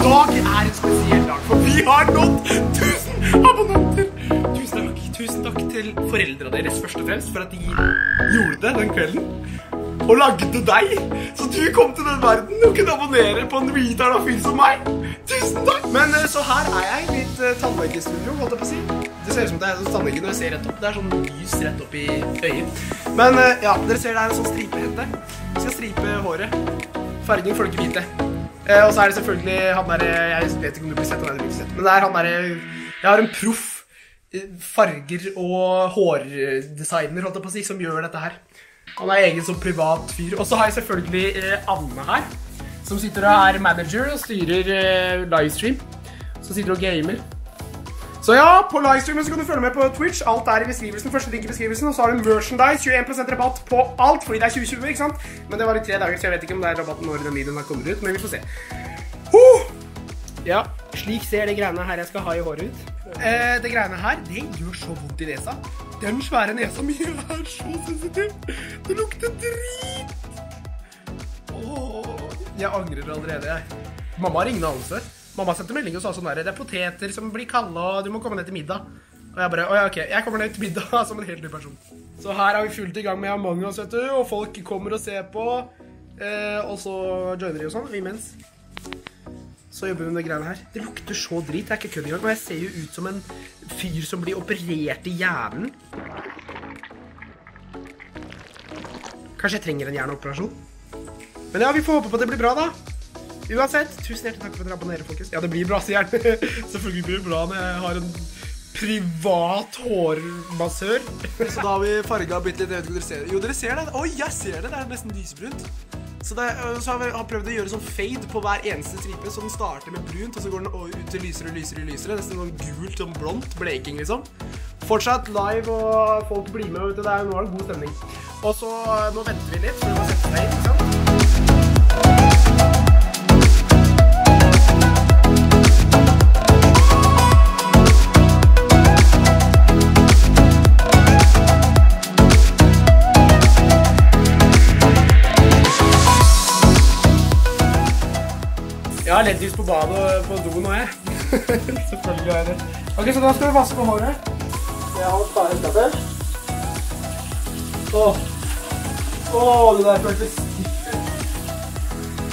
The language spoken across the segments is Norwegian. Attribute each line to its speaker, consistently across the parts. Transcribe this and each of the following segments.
Speaker 1: dag en spesiell dag, for vi har nådd 1000 abonnenter. Tusen takk til foreldrene deres først og fremst for at de gjorde det den kvelden. Og lagde deg, så du kom til den verden og kunne abonnere på en retard av fyr som meg. Tusen takk! Men så her er jeg i mitt tannlegestudio, holdt jeg på å si. Det ser ut som det er en tannlege når jeg ser rett opp. Det er sånn lys rett opp i øyet. Men ja, dere ser det er en sånn stripehette. Jeg skal stripe håret. Fargen får du ikke vite. Og så er det selvfølgelig han der, jeg vet ikke om du blir sett, men det er han der, jeg har en proff farger og hårdesigner, holdt jeg på å si, som gjør dette her. Han er egen som privat fyr. Og så har jeg selvfølgelig Anne her, som sitter og er manager og styrer livestream. Så sitter og gamer. Så ja, på livestreamen så kan du følge med på Twitch. Alt er i beskrivelsen, første link i beskrivelsen. Og så har du merchandise, 21% rabatt på alt, fordi det er 2020, ikke sant? Men det var i 3 dager, så jeg vet ikke om det er rabatten når den videoen har kommet ut, men vi får se. Ja, slik ser det greiene her jeg skal ha i håret ut. Det greiene her, det gjør så vondt i nesa. Den svære nesa mi er så sensitiv. Det lukter drit. Jeg angrer allerede. Mamma har ingen anelse. Mamma sendte melding og sa sånn der, det er poteter som blir kalde, og du må komme ned til middag. Og jeg bare, ja, ok, jeg kommer ned til middag som en helt ny person. Så her er vi fullt i gang med Among Us, vet du, og folk kommer og ser på. Og så joiner de og sånn, imens. Så jobber vi med det greiene her. Det lukter så drit, det er ikke kødd i gang, og jeg ser jo ut som en fyr som blir operert i hjernen. Kanskje jeg trenger en hjerneoperasjon? Men ja, vi får håpe på at det blir bra da. Uansett, tusen hjertelig takk for at dere abonnerer, folkens. Ja, det blir bra, sier jeg. Selvfølgelig blir det bra når jeg har en privat hårmassør. Så da har vi farget bitte litt, jeg vet ikke om dere ser det. Jo, dere ser det. Oi, jeg ser det. Det er nesten lysbrunt. Så har vi prøvd å gjøre sånn fade på hver eneste stripe, så den starter med brunt, og så går den ut til lysere og lysere og lysere. Nesten sånn gult, sånn blondt, bleking liksom. Fortsatt live, og folk blir med, vet du. Det er nå en god stemning. Og så, nå venter vi litt, for vi må sette fade, ikke sant? Jeg har LED-lys på badet og på do nå, jeg. Selvfølgelig er det. Ok, så da skal vi vaske på håret. Jeg har klare skapet. Det der føltes stift ut.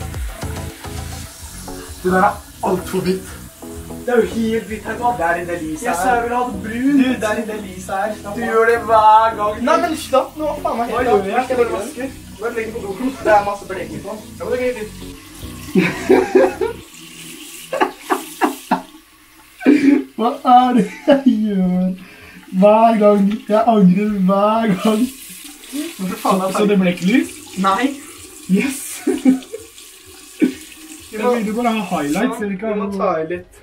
Speaker 1: Det der er alt for hvitt. Det er jo helt hvitt her, mann. Det er en del lys her. Jeg sa jeg ville ha det brun. Du, det er en del lys her. Du gjør det hver gang. Nei, men slapp nå, faen meg helt. Hva gjør jeg? Jeg skal bare vaske. Bare legge på doen. Det er masse bleking på. Ja, men det er helt fint. Hva er det jeg gjør? Hver gang. Jeg angrer hver gang. Så det ble ikke lys? Nei. Yes. Jeg vil bare ha highlights. Jeg må ta i litt.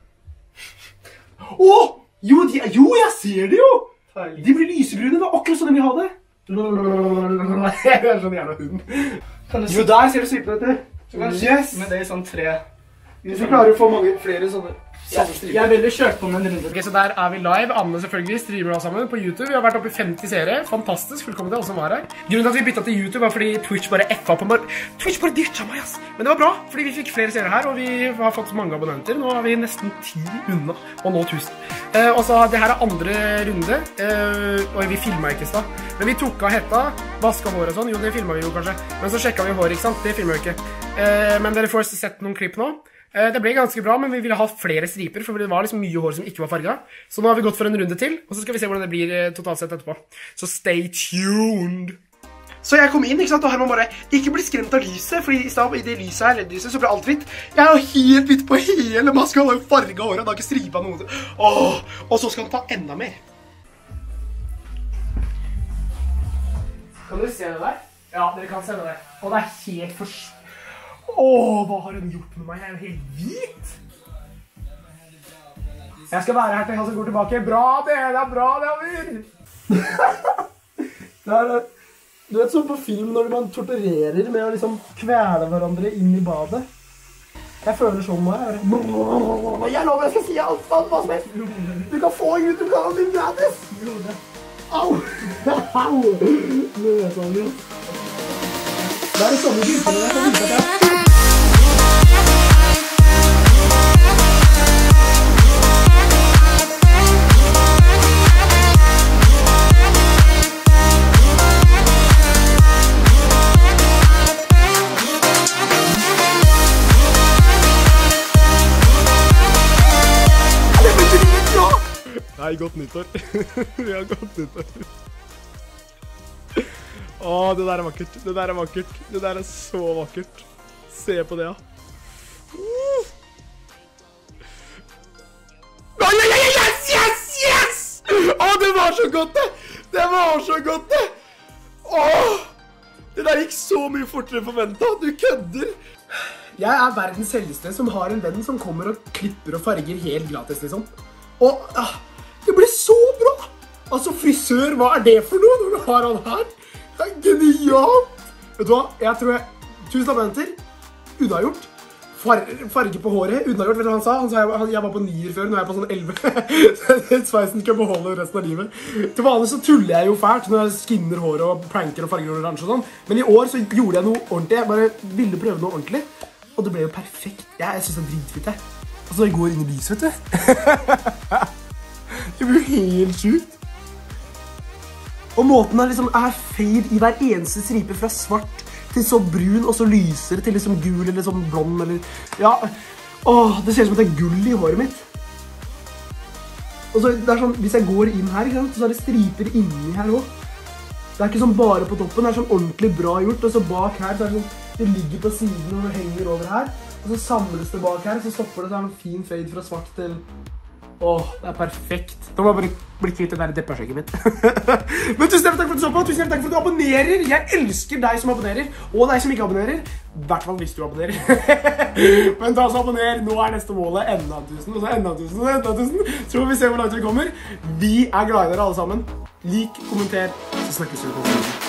Speaker 1: Jo, jeg ser det jo! De blir lysebrune, det var akkurat sånn jeg vil ha det. Jeg er sånn jævla hund. Jo, der ser du strippene etter. Yes! Men det er sånn 3. Hvis vi klarer å få mange flere sånne striper. Jeg vil kjørt på med en runde. Ok, så der er vi live. Anne selvfølgelig streamer oss sammen på YouTube. Vi har vært oppe i 50 serier. Fantastisk, velkommen til alle som var her. Grunnen til at vi byttet til YouTube var fordi Twitch bare F-a på meg. Twitch bare ditcha meg, ass! Men det var bra, fordi vi fikk flere serier her, og vi har fått mange abonnenter. Nå er vi nesten 10 unna, og nå 1000. Og så det her er andre runde, og vi filmet ikke i sted. Men vi tok av hetta, vasket hår og sånn. Jo, det filmet vi jo kanskje. Men så sjekket vi hår, ikke sant? Det filmet vi ikke. Men dere får sett noen klipp nå. Det ble ganske bra, men vi ville ha flere striper, for det var liksom mye hår som ikke var farget. Så nå har vi gått for en runde til, og så skal vi se hvordan det blir totalt sett etterpå. Så stay tuned! Så jeg kom inn, ikke sant, og Herman bare ikke bli skremt av lyset, fordi i det lyset her, LED-lyset, så ble alt hvitt. Jeg er jo helt hvitt på hele masken, han har jo farget håret, han har ikke stripet noe. Og så skal han ta enda mer. Kan dere se det der? Ja, dere kan se det der. Og det er helt forstått. Hva har hun gjort med meg? Jeg er jo helt hvit! Jeg skal være her til Hansen går tilbake. Bra det er bra det, Amir! Du vet sånn på film når man torturerer med å liksom kvele hverandre inn i badet. Jeg føler sånn nå. Jeg lover jeg skal si alt hva som helst. Du kan få YouTube-kanalen din gratis. Au! Au! Nå vet man jo. Det er det samme guttene jeg kan vise at jeg Nei, godt nyttår. Vi har godt nyttår. Åh, det der er vakkert. Det der er vakkert. Det der er så vakkert. Se på det, ja. Yes, yes, yes! Åh, det var så godt, det! Det var så godt, det! Åh! Det der gikk så mye fortere enn forventet. Du kødder! Jeg er verdens heldigste som har en venn som kommer og klipper og farger helt gratis, liksom. Og det ble så bra! Altså, frisør, hva er det for noe når du har han her? Det er genialt! Vet du hva? Jeg tror 1000 abonnenter, unnagjort. Farge på håret, unnagjort, vet du hva han sa? Han sa jeg var på 9 før, nå er jeg på sånn 11. Sveisen skal beholde resten av livet. Til vanlig så tuller jeg jo fælt når jeg skinner håret og pranker og farger og oransje og sånn. Men i år så gjorde jeg noe ordentlig. Jeg bare ville prøve noe ordentlig. Og det ble jo perfekt. Jeg synes det er dritfint, jeg. Altså, det går inn i lys, vet du. Det blir helt sjukt. Og måten er fade i hver eneste stripe fra svart til så brun, og så lysere til liksom gul eller sånn blond, eller... Ja, åh, det ser ut som at det er gull i håret mitt. Og så, det er sånn, hvis jeg går inn her, ikke sant, så er det striper inni her også. Det er ikke sånn bare på toppen, det er sånn ordentlig bra gjort, og så bak her, så er det sånn, det ligger på siden og henger over her, og så samles det bak her, så stopper det, så er det en fin fade fra svart til... Åh, det er perfekt. Nå må jeg bare bli kvitt det der depperskjegget mitt. Men tusen takk for at du så på, tusen takk for at du abonnerer. Jeg elsker deg som abonnerer, og deg som ikke abonnerer. I hvert fall hvis du abonnerer. Men ta så abonner, nå er neste målet enda 1000, og så enda 1000, og enda 1000. Så får vi se hvor langt vi kommer. Vi er glad i dere alle sammen. Lik, kommenter, så snakkes vi på.